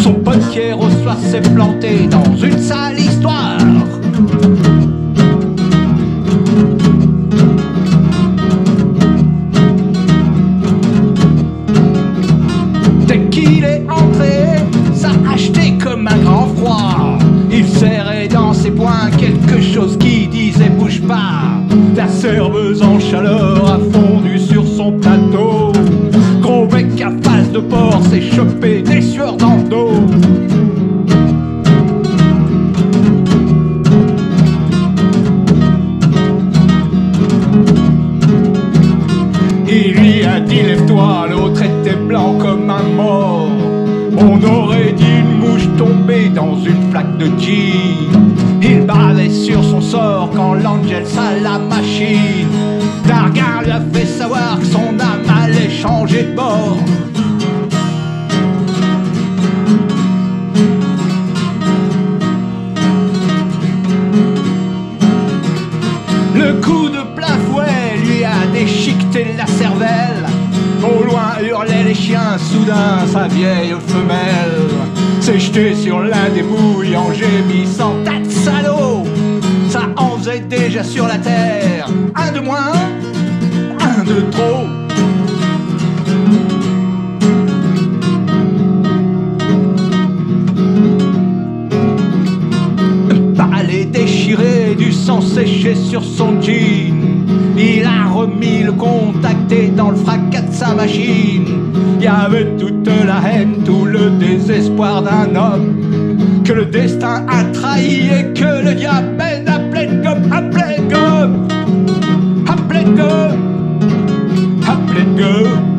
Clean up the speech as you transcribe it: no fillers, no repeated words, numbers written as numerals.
Son pote Pierre au soir s'est planté dans une sale histoire. Dès qu'il est entré, ça a acheté comme un grand froid. Il serrait dans ses poings quelque chose qui disait bouge pas. La serveuse en chaleur a fondu sur son plateau. Gros bec à face de porc s'est chopé des sueurs dans le dos. Il lui a dit lève-toi, l'autre était blanc comme un mort. On aurait dit une mouche tombée dans une flaque de gin. Il bavait sur son sort quand l'Angel à la machine. Darguin lui a fait savoir que son âme allait changer de bord. Le coup de plein fouet lui a déchiqueté la cervelle. Au loin hurlaient les chiens, soudain sa vieille femelle s'est jetée sur l'un des mouilles en gémissant. Tas de salauds, ça en faisait déjà sur la terre. Un de moins, un de trop. Balai déchiré, du sang séché sur son jean. Il a remis le contacté dans le fracas de sa machine. Il y avait toute la haine, tout le désespoir d'un homme que le destin a trahi et que le diable mène à pleine gomme, à pleine gomme, à pleine gomme, à pleine gomme.